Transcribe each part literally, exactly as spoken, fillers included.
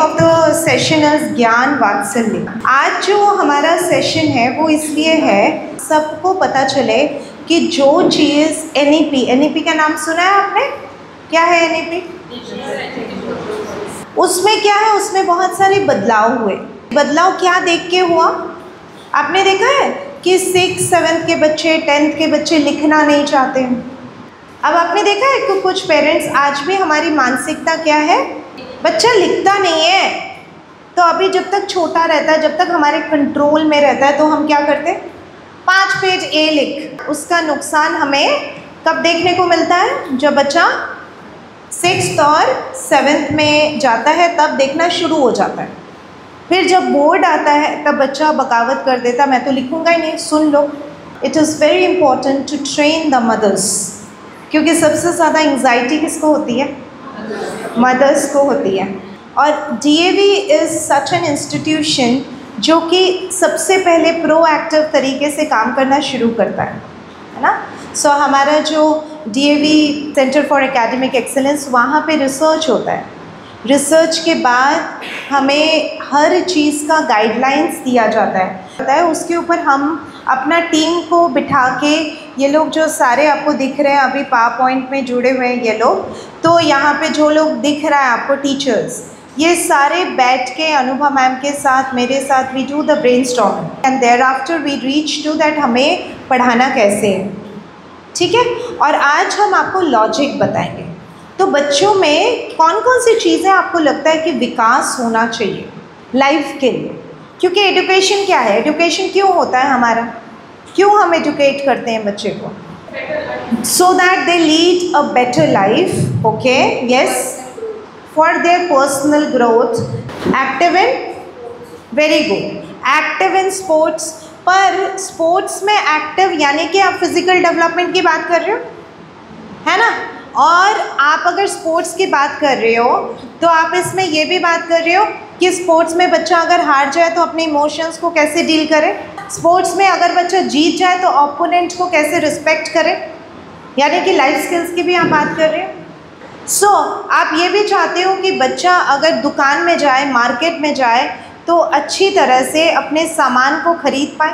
of the session is ज्ञान वात्सल्य। आज जो हमारा सेशन है वो इसलिए है सबको पता चले कि जो चीज़ N E P, N E P का नाम सुना है आपने? क्या है एन ई पी? उसमें क्या है, उसमें बहुत सारे बदलाव हुए। बदलाव क्या देख के हुआ? आपने देखा है कि सिक्स सेवन्थ के बच्चे, टेंथ के बच्चे लिखना नहीं चाहते हैं। अब आपने देखा है कि कुछ पेरेंट्स, आज भी हमारी मानसिकता क्या है, बच्चा लिखता नहीं है। तो अभी जब तक छोटा रहता है, जब तक हमारे कंट्रोल में रहता है, तो हम क्या करते हैं, पाँच पेज ए लिख। उसका नुकसान हमें कब देखने को मिलता है? जब बच्चा सिक्स्थ और सेवन्थ में जाता है तब देखना शुरू हो जाता है। फिर जब बोर्ड आता है तब बच्चा बगावत कर देता, मैं तो लिखूँगा ही नहीं। सुन लो, it is very important to train the mothers, क्योंकि सबसे ज़्यादा एंग्जाइटी किसको होती है? मदर्स को होती है। और D A V is such an institution जो कि सबसे पहले प्रोएक्टिव तरीके से काम करना शुरू करता है, है ना। सो so, हमारा जो D A V centre for academic excellence, वहाँ पे रिसर्च होता है। रिसर्च के बाद हमें हर चीज़ का गाइडलाइंस दिया जाता है। उसके ऊपर हम अपना टीम को बिठा के, ये लोग जो सारे आपको दिख रहे हैं अभी पावर पॉइंट में जुड़े हुए हैं ये लोग, तो यहाँ पे जो लोग दिख रहा है आपको टीचर्स, ये सारे बैठ के अनुभव मैम के साथ, मेरे साथ, we do the brainstorming and thereafter we reach to that हमें पढ़ाना कैसे है, ठीक है। और आज हम आपको लॉजिक बताएंगे। तो बच्चों में कौन कौन सी चीज़ें आपको लगता है कि विकास होना चाहिए लाइफ के लिए? क्योंकि एजुकेशन क्या है, एजुकेशन क्यों होता है हमारा, क्यों हम एजुकेट करते हैं बच्चे को? So that they lead a better life, okay, yes, for their personal growth. Active in, very good, active in sports. पर स्पोर्ट्स में एक्टिव यानी कि आप फिजिकल डेवलपमेंट की बात कर रहे हो, है ना। और आप अगर स्पोर्ट्स की बात कर रहे हो तो आप इसमें ये भी बात कर रहे हो कि स्पोर्ट्स में बच्चा अगर हार जाए तो अपने इमोशंस को कैसे डील करे। स्पोर्ट्स में अगर बच्चा जीत जाए तो ओपोनेंट को कैसे रिस्पेक्ट करे, यानी कि लाइफ स्किल्स की भी आप बात कर रहे हो। सो so, आप ये भी चाहते हो कि बच्चा अगर दुकान में जाए, मार्केट में जाए, तो अच्छी तरह से अपने सामान को खरीद पाए।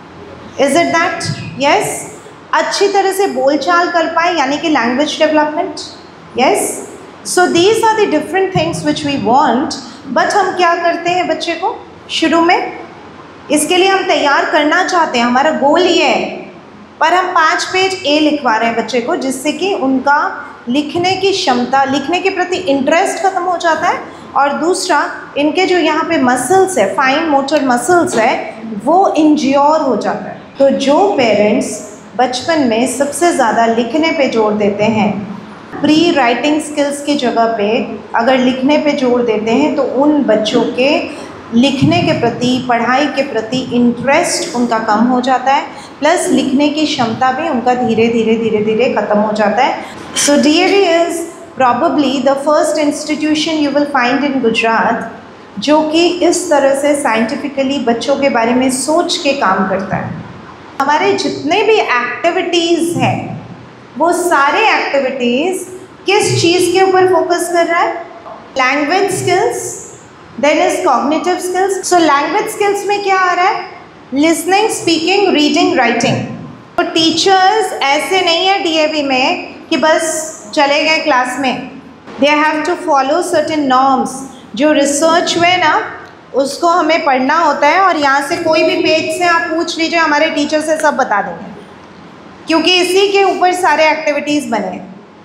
Is it that? यस। अच्छी तरह से बोलचाल कर पाए, यानी कि language development, yes. So these are the different things which we want. But हम क्या करते हैं बच्चे को शुरू में, इसके लिए हम तैयार करना चाहते हैं, हमारा गोल ये है, पर हम पाँच पेज ए लिखवा रहे हैं बच्चे को, जिससे कि उनका लिखने की क्षमता, लिखने के प्रति इंटरेस्ट ख़त्म हो जाता है। और दूसरा, इनके जो यहाँ पे मसल्स है, फाइन मोटर मसल्स है, वो इंज्योर हो जाता है। तो जो पेरेंट्स बचपन में सबसे ज़्यादा लिखने पे जोर देते हैं, प्री राइटिंग स्किल्स की जगह पे अगर लिखने पे जोर देते हैं, तो उन बच्चों के लिखने के प्रति, पढ़ाई के प्रति इंटरेस्ट उनका कम हो जाता है, प्लस लिखने की क्षमता भी उनका धीरे धीरे धीरे धीरे ख़त्म हो जाता है। So D A V is probably the first institution you will find in Gujarat जो कि इस तरह से साइंटिफिकली बच्चों के बारे में सोच के काम करता है। हमारे जितने भी एक्टिविटीज़ हैं, वो सारे एक्टिविटीज़ किस चीज़ के ऊपर फोकस कर रहा है? Language skills, then is cognitive skills. So language skills में क्या आ रहा है? Listening, speaking, reading, writing. तो टीचर्स ऐसे नहीं है डी ए वी में कि बस चले गए क्लास में, they have to follow certain norms. जो रिसर्च हुए ना, उसको हमें पढ़ना होता है, और यहाँ से कोई भी पेज से आप पूछ लीजिए, हमारे टीचर से सब बता देंगे, क्योंकि इसी के ऊपर सारे एक्टिविटीज़ बने,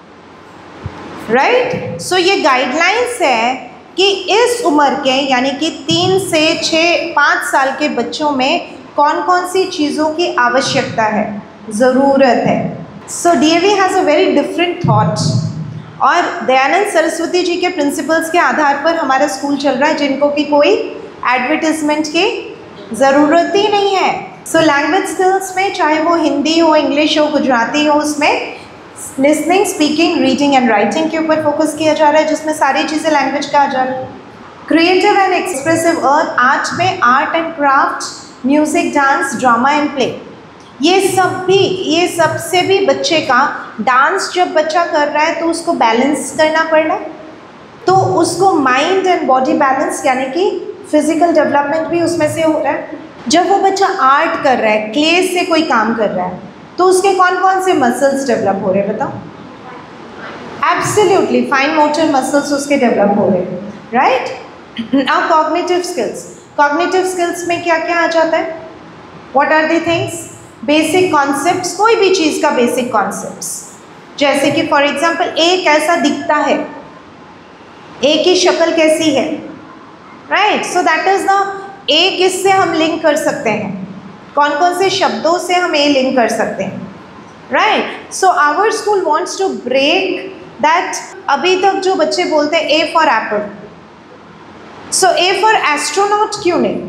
राइट। सो ये गाइडलाइंस है कि इस उम्र के, यानी कि तीन से छः पाँच साल के बच्चों में कौन कौन सी चीज़ों की आवश्यकता है, ज़रूरत है। So D A V has a very different thought. और दयानंद सरस्वती जी के प्रिंसिपल्स के आधार पर हमारा स्कूल चल रहा है, जिनको कि कोई एडवर्टिजमेंट की ज़रूरत ही नहीं है। सो लैंग्वेज स्किल्स में, चाहे वो हिंदी हो, इंग्लिश हो, गुजराती हो, उसमें listening, speaking, reading and writing के ऊपर फोकस किया जा रहा है, जिसमें सारी चीज़ें लैंग्वेज का आ जा रहा है। Creative and expressive arts, art में art and craft, music, dance, drama and play, ये सब भी, ये सबसे भी बच्चे का, डांस जब बच्चा कर रहा है तो उसको बैलेंस करना पड़ रहा है, तो तो उसको माइंड एंड बॉडी बैलेंस यानी कि फिजिकल डेवलपमेंट भी उसमें से हो रहा है। जब वो बच्चा आर्ट कर रहा है, क्ले से कोई काम कर रहा है, तो उसके कौन कौन से मसल्स डेवलप हो रहे हैं बताओ? एब्सोल्युटली फाइन मोटर मसल्स उसके डेवलप हो रहे हैं, right. Now cognitive skills, cognitive skills में क्या क्या आ जाता है? What are the things? Basic concepts, कोई भी चीज़ का बेसिक कॉन्सेप्ट्स, जैसे कि फॉर एग्जांपल ए कैसा दिखता है, ए की शक्ल कैसी है, right. So that is the a, किससे हम लिंक कर सकते हैं, कौन कौन से शब्दों से हम ए लिंक कर सकते हैं, right. So our school wants to break that. अभी तक जो बच्चे बोलते हैं A for apple, so A for astronaut क्यों नहीं,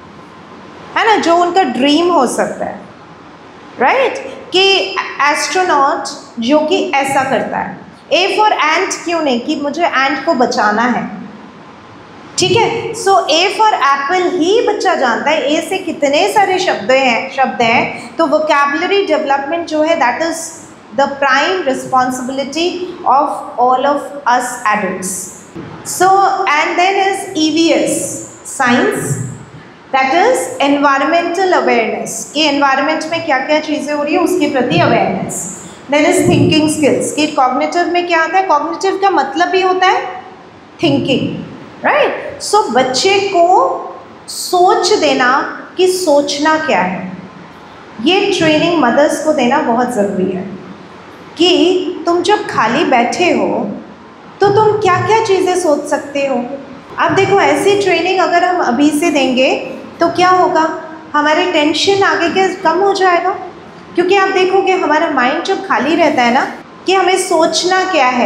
है ना, जो उनका ड्रीम हो सकता है, राइट right? कि एस्ट्रोनॉट जो कि ऐसा करता है। ए फॉर एंट क्यों नहीं, कि मुझे एंट को बचाना है, ठीक है। सो ए फॉर एप्पल ही बच्चा जानता है, ए से कितने सारे शब्द हैं शब्द हैं तो वोकैबुलरी डेवलपमेंट जो है that is the prime responsibility of all of us adults. So and then is E V S science, that is environmental awareness, कि एनवायरमेंट में क्या क्या चीज़ें हो रही है उसके प्रति awareness. Then is thinking skills, कि कॉग्निटिव में क्या आता है, कॉग्निटिव का मतलब भी होता है थिंकिंग, राइट। सो बच्चे को सोच देना कि सोचना क्या है, ये ट्रेनिंग मदर्स को देना बहुत ज़रूरी है, कि तुम जब खाली बैठे हो तो तुम क्या क्या चीज़ें सोच सकते हो। अब देखो, ऐसी ट्रेनिंग अगर हम अभी से देंगे तो क्या होगा, हमारे टेंशन आगे के कम हो जाएगा, क्योंकि आप देखोगे हमारा माइंड जब खाली रहता है ना कि हमें सोचना क्या है,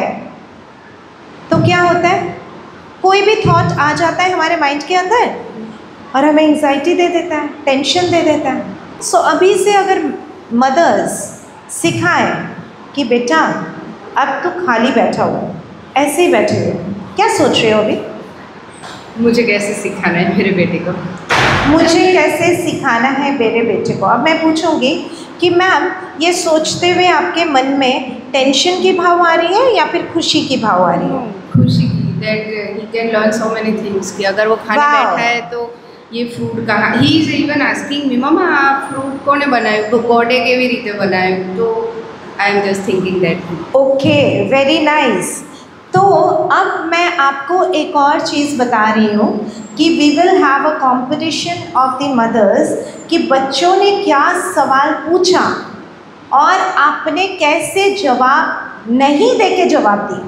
तो क्या होता है, कोई भी थॉट आ जाता है हमारे माइंड के अंदर और हमें एंग्जाइटी दे देता है, टेंशन दे देता है। सो so, अभी से अगर मदर्स सिखाएं कि बेटा अब तो खाली बैठा हुआ है, ऐसे ही बैठे हुए, क्या सोच रहे हो अभी, मुझे कैसे सिखाना है मेरे बेटे को, मुझे कैसे सिखाना है मेरे बेटे को। अब मैं पूछूंगी कि मैम ये सोचते हुए आपके मन में टेंशन की भाव आ रही है या फिर खुशी की भाव आ रही है? खुशी की, that he can learn so many things, कि अगर वो खाने Wow. बैठा है तो ये फ्रूट कहाँ, he is even asking me mama આ ફ્રૂટ કોને બનાવ્યું, તો ગોડે કેવી રીતે બનાવ્યું, તો I am just thinking that. Okay, very nice. तो अब मैं आपको एक और चीज़ बता रही हूँ कि we will have a competition of the mothers, कि बच्चों ने क्या सवाल पूछा और आपने कैसे जवाब नहीं देके जवाब दिया।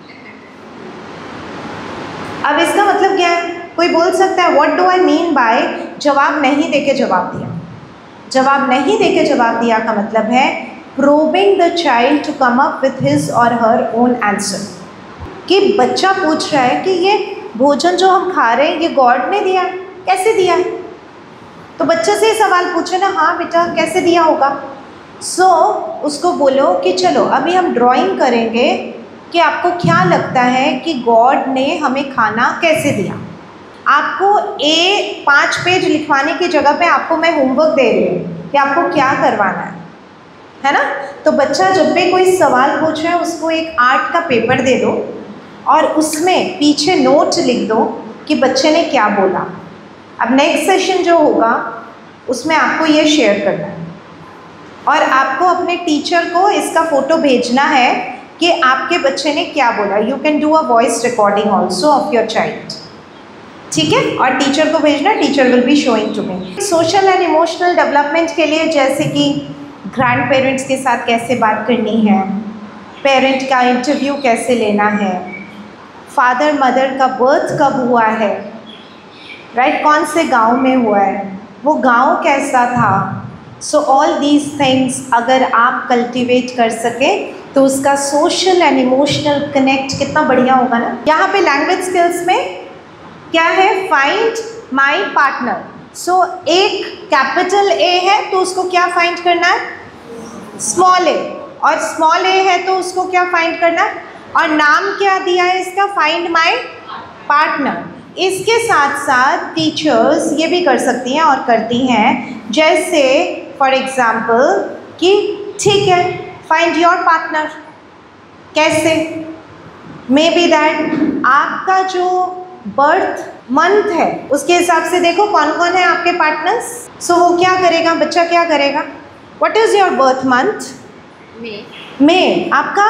अब इसका मतलब क्या है, कोई बोल सकता है what do I mean by जवाब नहीं देके जवाब दिया। जवाब नहीं देके जवाब दिया का मतलब है probing the child to come up with his और हर ओन आंसर, कि बच्चा पूछ रहा है कि ये भोजन जो हम खा रहे हैं ये गॉड ने दिया है, कैसे दिया है, तो बच्चे से सवाल पूछे ना, हाँ बेटा कैसे दिया होगा। सो so, उसको बोलो कि चलो अभी हम ड्राइंग करेंगे कि आपको क्या लगता है कि गॉड ने हमें खाना कैसे दिया। आपको ए पाँच पेज लिखवाने की जगह पे आपको मैं होमवर्क दे रही हूँ कि आपको क्या करवाना है, है ना। तो बच्चा जब भी कोई सवाल पूछ रहा है उसको एक आर्ट का पेपर दे दो और उसमें पीछे नोट लिख दो कि बच्चे ने क्या बोला। अब नेक्स्ट सेशन जो होगा उसमें आपको ये शेयर करना है और आपको अपने टीचर को इसका फ़ोटो भेजना है कि आपके बच्चे ने क्या बोला। You can do a voice recording also of your child, ठीक है, और टीचर को भेजना, teacher will be showing to me. Social and emotional development के लिए जैसे कि ग्रैंड पेरेंट्स के साथ कैसे बात करनी है, पेरेंट का इंटरव्यू कैसे लेना है, फादर मदर का बर्थ कब हुआ है, राइट, कौन से गांव में हुआ है, वो गांव कैसा था। सो ऑल दीज थिंग्स अगर आप कल्टिवेट कर सके तो उसका सोशल एंड इमोशनल कनेक्ट कितना बढ़िया होगा ना। यहाँ पे लैंग्वेज स्किल्स में क्या है, फाइंड माई पार्टनर। सो एक कैपिटल ए है तो उसको क्या फाइंड करना है, स्मॉल ए, और स्मॉल ए है तो उसको क्या फाइंड करना है, और नाम क्या दिया है इसका, फाइंड माई पार्टनर। इसके साथ साथ टीचर्स ये भी कर सकती हैं और करती हैं, जैसे फॉर एग्जाम्पल कि ठीक है फाइंड योर पार्टनर, कैसे, मे बी दैट आपका जो बर्थ मंथ है उसके हिसाब से देखो कौन कौन है आपके पार्टनर्स। सो so, वो क्या करेगा, बच्चा क्या करेगा? What is your birth month? May. May. आपका?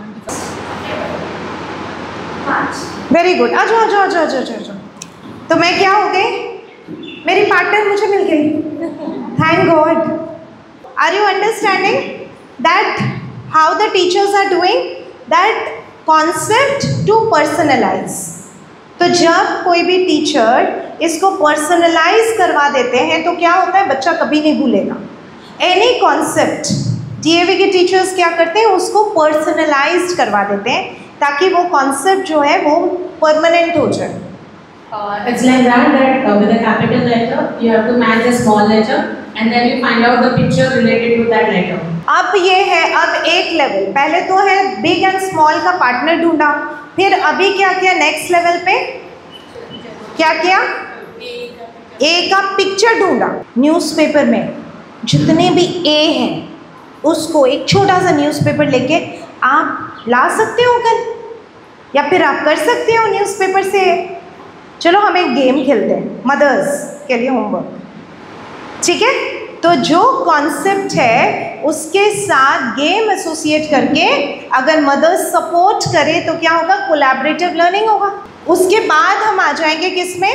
Very good. आ जाओ आ जाओ आ जाओ आ जाओ। तो मैं क्या हो गई? मेरी पार्टनर मुझे मिल गई। Thank God. Are you understanding that how the teachers are doing that concept to personalize? तो जब कोई भी टीचर इसको पर्सनलाइज करवा देते हैं तो क्या होता है, बच्चा कभी नहीं भूलेगा। एनी कॉन्सेप्ट डीएवी के टीचर्स क्या करते हैं, उसको पर्सनलाइज करवा देते हैं ताकि वो कॉन्सेप्ट जो है वो परमानेंट हो जाए। Uh, it's like that that uh, with a capital letter you have to match a small letter and then you find out the picture related to that letter. अब ये है, अब एक लेवल, पहले तो है बिग एंड स्मॉल का partner ढूंढा, फिर अभी क्या किया नेक्स्ट लेवल पे, क्या किया? ए का पिक्चर ढूंढा। न्यूज़पेपर में जितने भी ए हैं उसको एक छोटा सा न्यूज़पेपर लेके आप ला सकते हो कल, या फिर आप कर सकते हो न्यूज़पेपर से। चलो हम एक गेम खेलते हैं मदर्स के लिए होमवर्क, ठीक है? तो जो कॉन्सेप्ट है उसके साथ गेम एसोसिएट करके अगर मदर्स सपोर्ट करे तो क्या होगा, कोलैबोरेटिव लर्निंग होगा। उसके बाद हम आ जाएंगे किसमें?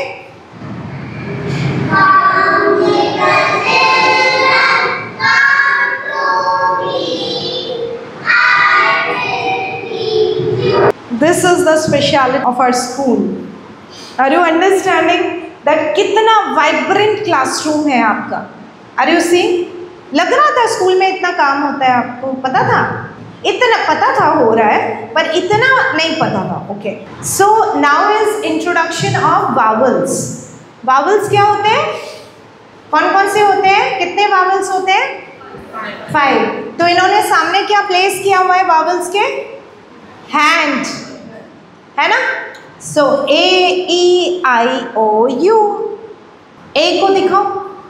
This is the speciality of our school. Are you understanding that कितना वाइब्रेंट क्लासरूम है आपका? Are you seeing? लग रहा था स्कूल में इतना काम होता है, आपको पता था? इतना पता था हो रहा है पर इतना नहीं पता था। Okay, so now is introduction of vowels. Vowels क्या होते हैं? कौन कौन से होते हैं? कितने वावल्स होते हैं? फाइव। तो इन्होंने सामने क्या प्लेस किया हुआ है वावल्स के? हैंड, है ना? सो ए ई आई ओ यू। ए को दिखाओ,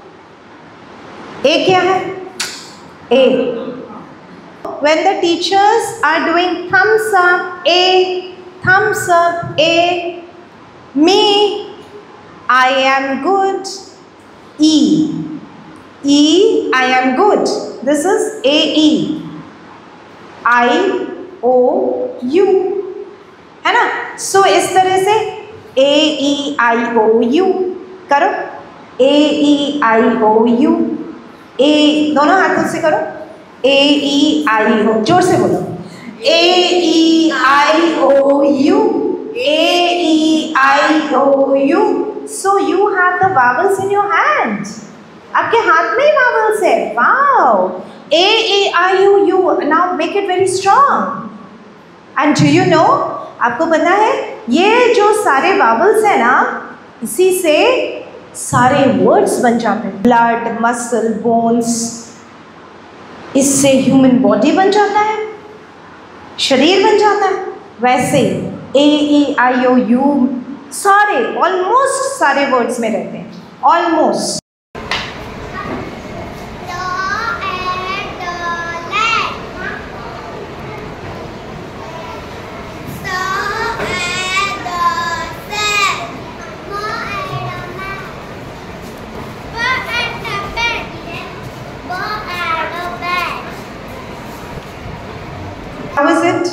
ए क्या है? ए। When the teachers are doing thumbs up, A, thumbs up, A, me, I am good, E, E, I am good. This is A, E, I, O, U, है ना? So इस तरह से A, E, I, O, U करो। A, E, I, O, U, A, दोनों हाथों से करो। A, E, I, O, जोर से बोलो। A, E, I, O, U, A, E, I, O, U. So you have the vowels in your hand. आपके हाथ में ही vowels है। Wow. A, E, I, O, U. Now make it very strong. And do you know? आपको पता है ये जो सारे vowels है ना, इसी से सारे words बन जाते हैं। Blood, muscle, bones, इससे ह्यूमन बॉडी बन जाता है, शरीर बन जाता है। वैसे A E I O U सारे ऑलमोस्ट सारे वर्ड्स में रहते हैं, ऑलमोस्ट। How is it?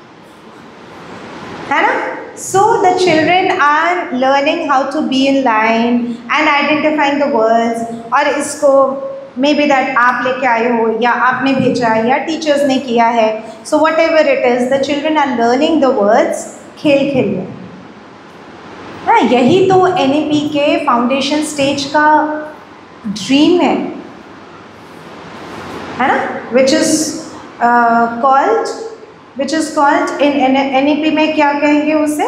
है ना? So the children are learning how to be in line and identifying the words. और इसको मे बी दैट आप लेके आए हो या आपने भेजा है या टीचर्स ने किया है। So whatever it is, the children are learning the words खेल खेल में। हाँ, यही तो एन ई पी के फाउंडेशन स्टेज का ड्रीम है, है ना? Which is uh, called which is called in N E P में क्या कहेंगे उसे?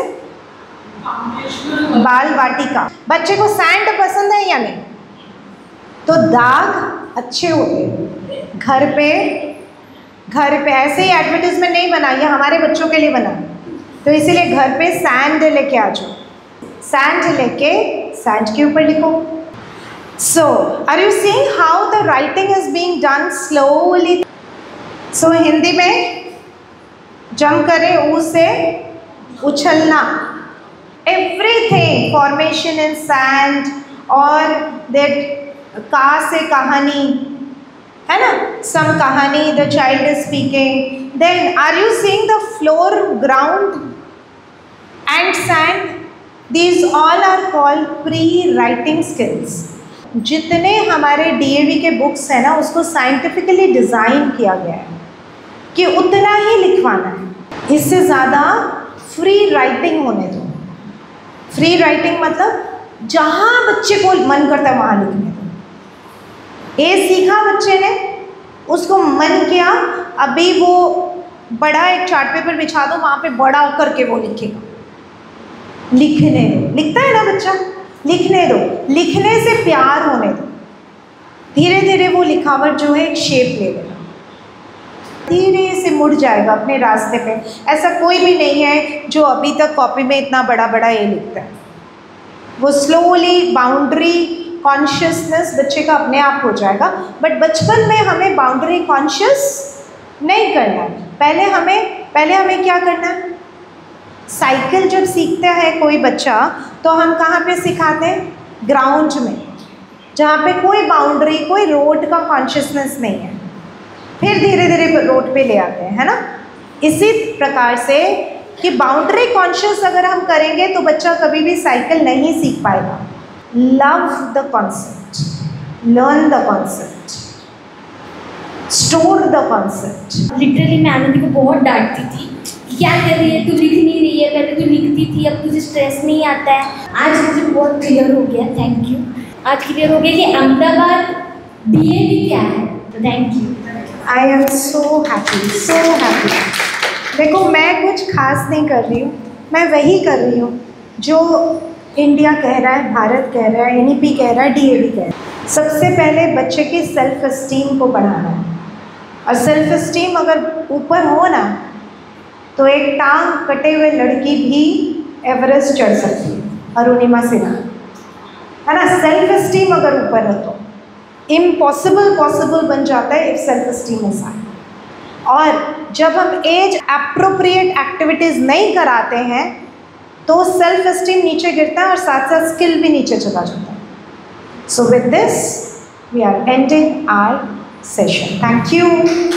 बाल वाटिका। बच्चे को सैंड पसंद है या नहीं? तो दाग अच्छे होते हैं घर पे, घर पे ऐसे ही एडवर्टीजमेंट नहीं बना, ये हमारे बच्चों के लिए बना, तो इसीलिए घर पे सैंड लेके आ जाओ। सैंड लेके सैंड के ऊपर लिखो। So are you seeing how the writing is being done slowly? So Hindi में जंप करें ऊ से उछलना, एवरीथिंग, फॉर्मेशन इन सैंड, और दैट का से कहानी है ना, सम कहानी the child is speaking, then are you seeing the floor, ground and sand, these all are called pre writing skills. जितने हमारे डीएवी के बुक्स हैं ना, उसको साइंटिफिकली डिज़ाइन किया गया है कि उतना ही लिखवाना है, इससे ज़्यादा फ्री राइटिंग होने दो। फ्री राइटिंग मतलब जहाँ बच्चे को मन करता है वहाँ लिखने दो। ए सीखा बच्चे ने, उसको मन किया, अभी वो बड़ा एक चार्ट पेपर बिछा दो, वहाँ पे बड़ा करके वो लिखेगा। लिखने दो, लिखता है ना बच्चा, लिखने दो, लिखने से प्यार होने दो। धीरे धीरे वो लिखावट जो है एक शेप ले लेगा, धीरे से मुड़ जाएगा अपने रास्ते पे। ऐसा कोई भी नहीं है जो अभी तक कॉपी में इतना बड़ा बड़ा ए लिखता है। वो स्लोली बाउंड्री कॉन्शियसनेस बच्चे का अपने आप हो जाएगा। बट बचपन में हमें बाउंड्री कॉन्शियस नहीं करना है। पहले हमें पहले हमें क्या करना है, साइकिल जब सीखता है कोई बच्चा तो हम कहाँ पे सिखाते हैं, ग्राउंड में, जहाँ पे कोई बाउंड्री, कोई रोड का कॉन्शियसनेस नहीं है। फिर धीरे धीरे रोड पे ले आते हैं, है ना। इसी प्रकार से कि बाउंड्री कॉन्शियस अगर हम करेंगे तो बच्चा कभी भी साइकिल नहीं सीख पाएगा। Love the concept, learn the concept, store the concept. Literally मैं आनंदी को बहुत डांटती थी, क्या कर रही है तू, लिख नहीं रही है, पहले तू लिखती थी, अब तुझे स्ट्रेस नहीं आता है। आज मुझे बहुत क्लियर हो गया, थैंक यू। आज क्लियर हो गया कि अहमदाबाद डीएवी क्या है, तो thank you. I am so happy, so happy. देखो मैं कुछ खास नहीं कर रही हूँ, मैं वही कर रही हूँ जो इंडिया कह रहा है, भारत कह रहा है, एनईपी कह रहा है, डीएवी कह रहा है। सबसे पहले बच्चे की सेल्फ एस्टीम को बढ़ाना है। और सेल्फ एस्टीम अगर ऊपर हो ना तो एक टांग कटे हुए लड़की भी एवरेस्ट चढ़ सकती है, अरुणिमा सिन्हा, है ना। सेल्फ एस्टीम अगर ऊपर है तो इम्पॉसिबल पॉसिबल बन जाता है if self esteem is high. और जब हम एज एप्रोप्रिएट एक्टिविटीज़ नहीं कराते हैं तो सेल्फ एस्टीम नीचे गिरता है और साथ साथ स्किल भी नीचे चला जाता है। So with this we are ending our session. Thank you.